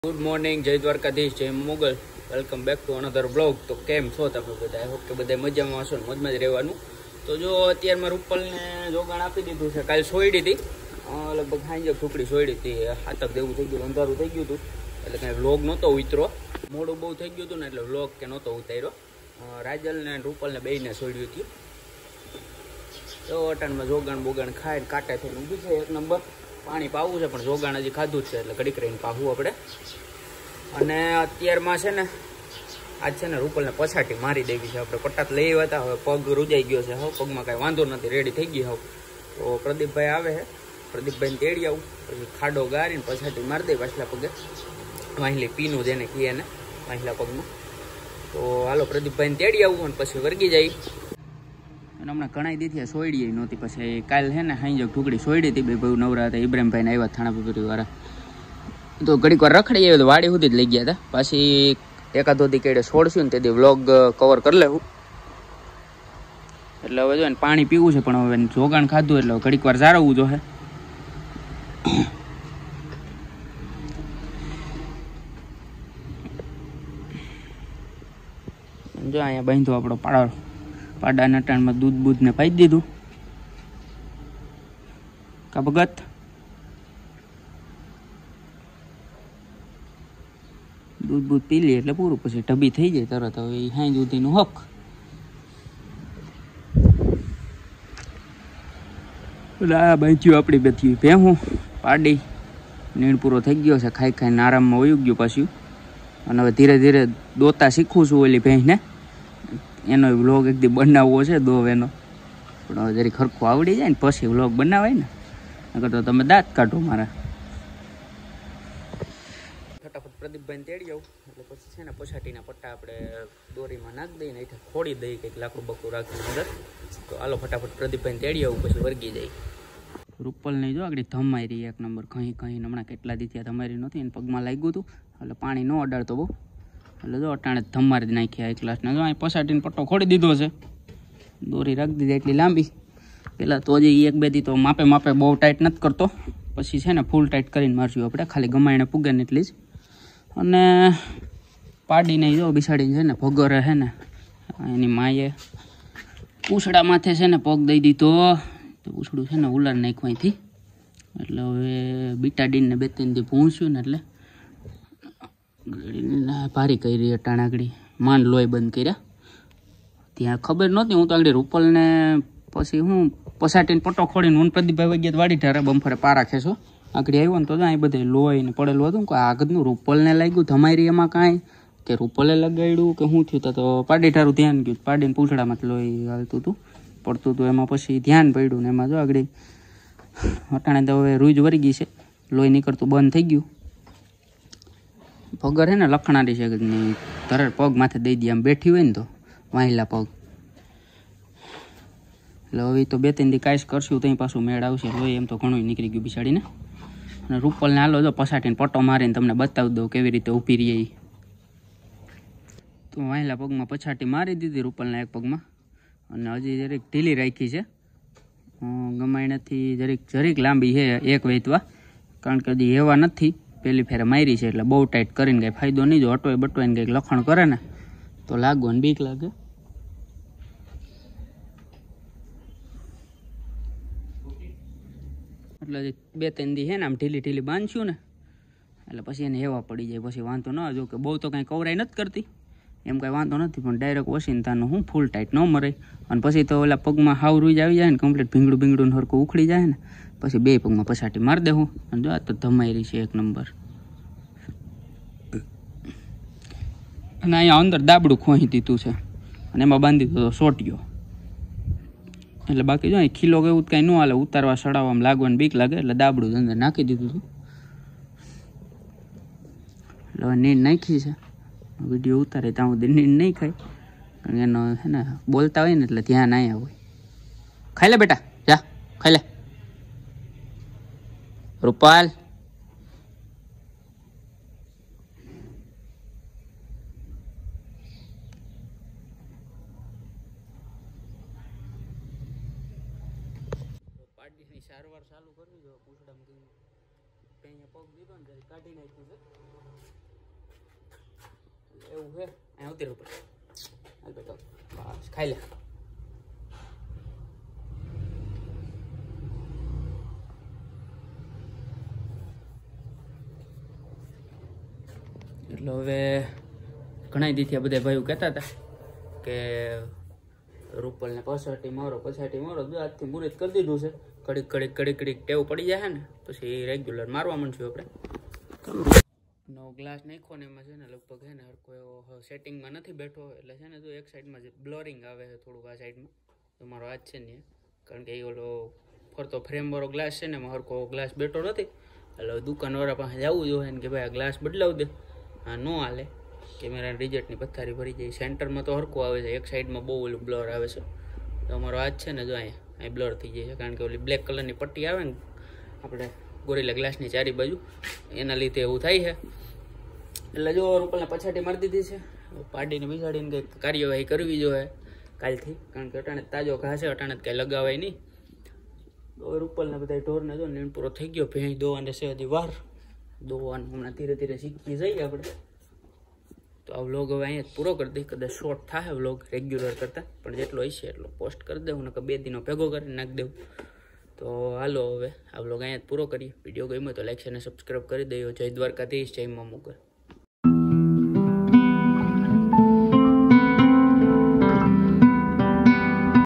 Good morning, જય દ્વારકાધીશ, જય Mogal. Welcome back to another blog. તો કેમ છો તમે બધા? આઈ હોપ કે બધા મજામાં હશો ને મોજમાં જ રહેવાનું. તો જો અત્યારમાં રૂપલને જોગાણ આપી દીધું છે. કાલે સોયડી હતી, લગભગ સાંજે ઠુકડી સોયડી હતી. હાથક દેવું થઈ ગયું, અંધારું થઈ ગયું હતું, એટલે કાંઈ વ્લોગ નહોતો ઉતરો. મોડું બહુ થઈ ગયું હતું ને, એટલે વ્લોગ કે નહોતો ઉતાર્યો. રાજલને રૂપલને બેયને સોયડી હતી. તો અટાણમાં જોગાણ બોગાણ ખાઈને કાંટા થઈને ઊભી છે. એક નંબર પાણી પાવું છે, પણ જોગાણ હજી ખાધું જ છે, એટલે ઘડીક રહીને પાવું આપણે. અને અત્યારમાં છે ને, આજ છે ને રૂપલને પછાટી મારી દેવી છે. આપણે પટ્ટાત લઈ આવ્યા હતા, હવે પગ રૂજાઈ ગયો છે. હવે પગમાં કાંઈ વાંધો નથી, રેડી થઈ ગઈ. હવે તો પ્રદીપભાઈ આવે છે, પ્રદીપભાઈને તેડી આવું, પછી ખાડો ગારીને પછાટી મારી દઈ પાછલા પગે. વાહિલી પીનું જેને કહીએ ને, વાહિલા પગમાં. તો હાલો પ્રદીપભાઈને તેડી આવું અને પછી વર્ગી જાય. અને હમણાં ઘણા દીથી સોયડી નહોતી. પછી કાલ છે ને હાઈ ઢુકડી સોયડી હતી. બે ભાઈ નવરા હતા, ઇબ્રાહીમભાઈને આવ્યા થાણા પીપરી વાળા. તો ઘડીક વાર રખડી આવ્યો, તો વાડી સુધી જ લઈ ગયા હતા. પાછી એકાદો દી કેડે છોડશું ને તેથી વ્લોગ કવર કરી લેવું. એટલે હવે જો ને પાણી પીવું છે, પણ હવે જોગાણ ખાધું એટલે ઘડીક વાર જાળવવું જોઈએ. જો અહીંયા બાંધો આપણો પાડાના ટાણમાં દૂધ બૂધ ને પાઈ દીધું. કા ભગત દૂધ બૂધ પી લે એટલે પૂરું, પછી ઢબી થઈ જાય તરત. હવે એ હાઈ દૂધીનું હક. આ બાંધ્યું આપણી બેઠી ભેહું પાડી. નીણ પૂરો થઈ ગયો છે, ખાઈ ખાઈને આરામમાં વયું ગયું પાછું. અને હવે ધીરે ધીરે દોતા શીખું છું ઓલી ભેંસને. એનો વ્લોગ એક દી બનાવવો છે, દોવ એનો. પણ હવે જરી ખરખું આવડી જાય ને પછી વ્લોગ બનાવાય ને, નકર તો તમે દાંત કાઢો મારા. ફટાફટ પ્રદીપભાઈને તેડી આવું, એટલે પછી છે ને પછાટીના પટ્ટા આપણે દોરીમાં નાખી દઈએ ને ખોડી દઈએ, કંઈક લાકડું બકડું રાખીને અંદર. તો હાલો ફટાફટ પ્રદીપભાઈને તેડી આવું, પછી વર્ગી જાય. રૂપલને જો આગળ ધમારી એક નંબર કहीं હમણાં કેટલા દીથી ધમારી નહોતી, એને પગમાં લાગ્યું હતું, એટલે પાણી ન અડાડતો બહુ. એટલે જો અટાણે ધમારી જ નાખ્યા એક ક્લાસને. જો અહીં પછાટીને પટ્ટો ખોડી દીધો છે, દોરી રાખી દીધી એટલી લાંબી. પહેલાં તો હજી એક બે દી તો માપે બહુ ટાઈટ નથી કરતો, પછી છે ને ફૂલ ટાઈટ કરીને મારશું આપણે, ખાલી ગમાઈને પૂગે ને એટલી જ. અને પાડીને જો બિસાડીને છે ને ભગરે છે ને એની માએ પૂછડા માથે છે ને પગ દઈ દીધો. તો પૂછડું છે ને ઉલાર નાખ્યું અહીંથી. એટલે હવે બીટાડીને બે ત્રણ દી ભૂંસ્યું ને, એટલે ભારી કરી ટાણાગડી માંડ લોહી બંધ કર્યા. ત્યાં ખબર નહોતી, હું તો આગળ રૂપલને પછી હું પસાટીને પટ્ટો ખોડીને હું પ્રદીપભાઈ વગેરે વાડી ઢારે બમ્ફરે પારા ખેંચો આગળ આવ્યો ને, તો અહીં બધે લોહી ને પડેલું હતું. કોઈ આગળનું રૂપલને લાગ્યું ધમારી એમાં કાંઈ, કે રૂપલે લગાડ્યું કે શું થયું. તો પાડી ઠારું ધ્યાન ગયું, પાડીને પૂંછડામાં લોહી હાલતું હતું, પડતું હતું. એમાં પછી ધ્યાન પડ્યું ને એમાં જો આગળ અટાણે તો હવે રૂજ વરી ગઈ છે, લોહી નીકળતું બંધ થઈ ગયું. પગર હે ને લખણારી છે, તરત પગ માથે દઈ દે આમ બેઠી હોય ને તો વાહિલા પગ. એટલે હવે તો બે ત્રણ દી કાંઈ કરશું તો પાછું મેળ આવશે. લોહી એમ તો ઘણું નીકળી ગયું બિસાડીને. અને રૂપલને હાલો જો પસાટીને પટ્ટો મારીને તમને બતાવી દઉં કેવી રીતે ઊભી રહી. તો વાહિલા પગમાં પછાટી મારી દીધી રૂપલના એક પગમાં, અને હજી જરીક ઢીલી રાખી છે. ગમાયણાથી જરીક લાંબી છે એક વેચવા, કારણ કે હજી એવા નથી, પહેલી ફેરે મારી છે. એટલે બહુ ટાઈટ કરીને કંઈ ફાયદો નહીં. જો અટવાય બટવાઈને કંઈક લખણ કરે ને તો લાગવાનું બીક લાગે. એટલે બે ત્રણ દી છે ને આમ ઢીલી બાંધશું ને, એટલે પછી એને હેવા પડી જાય, પછી વાંધો ન. જો કે બહુ તો કાંઈ કવરાઈ નથી કરતી, એમ કાંઈ વાંધો નથી, પણ ડાયરેક્ટ ઓશિંતાનું હું ફૂલ ટાઈટ ન મરે. અને પછી તો ઓલા પગમાં હાવ રૂજ આવી જાય ને, કમ્પ્લીટ ભીંગડું હરખું ઉખડી જાય ને, પછી બે પગમાં પછાટી મારી દેવું. અને જો આ તો ધમાઈ છે એક નંબર. અને અહીંયા અંદર દાબડું ખોઈ દીધું છે, અને એમાં બાંધી દીધો સોટિયો. એટલે બાકી જો અહીં ખીલો કે એવું કાંઈ ન હાલે, ઉતારવા ચડાવવામાં લાગવાની બીક લાગે, એટલે દાબડું અંદર નાખી દીધું હતું. એટલે હવે નીંદ નાખી છે, વિડીયો ઉતારે ત્યાં સુધી નીંદ નહીં ખાય, કારણ કે એનો છે ને બોલતા હોય ને એટલે ધ્યાન અહીંયા હોય. ખાઈ લે બેટા, જા ખાઈ લે. રૂપાલ પાડીની સારવાર ચાલુ કરવી જોઈએ પૂછડામાં. અહીંયા પગ દીધો ને ત્યારે કાઢી નાખ્યું છે એવું છે અહીંયા ઉતર ઉપર હાલ બેટો બસ ખાઈ લે એટલે હવે ઘણા દીથી આ બધા ભાઈઓ કહેતા હતા કે રૂપલને પછાટી મારો જો આજથી મુહૂર્ત કરી દીધું છે કડીક ટેવ પડી જાય ને પછી રેગ્યુલર મારવા માંડશું આપણે નવો ગ્લાસ નાખ્યો ને એમાં છે ને લગભગ છે ને હરકો એવો સેટિંગમાં નથી બેઠો એટલે છે ને જો એક સાઈડમાં જે બ્લોરિંગ આવે છે થોડુંક આ સાઈડમાં તો મારો હાથ છે ને કારણ કે એ ઓલો ફરતો ફ્રેમવાળો ગ્લાસ છે ને એમાં હરકો ગ્લાસ બેઠો નથી એટલે દુકાનવાળા પાસે જવું જોઈએ ને કે ભાઈ આ ગ્લાસ બદલાવી દે હા ન હાલે કેમેરા રિજેક્ટની પથ્થારી ભરી જાય સેન્ટરમાં તો હરકો આવે છે એક સાઈડમાં બહુ ઓલું બ્લર આવે છે તો અમારો હાથ છે ને જો અહીંયા બ્લર થઈ જાય છે કારણ કે ઓલી બ્લેક કલરની પટ્ટી આવે ને આપણે ગોરીલા ગ્લાસની ચારી બાજુ એના લીધે એવું થાય છે એટલે જો રૂપલને પછાટી મારી દીધી છે પાડીને બિસાડીને કંઈક કાર્યવાહી કરવી જોઈએ કાલથી કારણ કે અટાણે તાજો ઘા છે અટાણે કંઈ લગાવાય નહીં તો રૂપલને બધા ઢોરને જો નીણ પૂરો થઈ ગયો ભેંસ દોવાને છે હજી વાર દોવાનું હમણાં ધીરે ધીરે શીખી જઈએ આપણે તો આ વ્લોગ હવે અહીંયા પૂરો કરી દઈએ કદાચ શોર્ટ થાય વ્લોગ રેગ્યુલર કરતાં પણ જેટલો હશે એટલો પોસ્ટ કરી દઉં ને 2 દિનો ભેગો કરી નાખી દઉં તો હાલો હવે આ વ્લોગ અહીંયા પૂરો કરીએ વિડીયો ગમ્યો તો લાઈક અને સબસ્ક્રાઈબ કરી દઈએ જય દ્વારકાધીશ જય મા મોગલ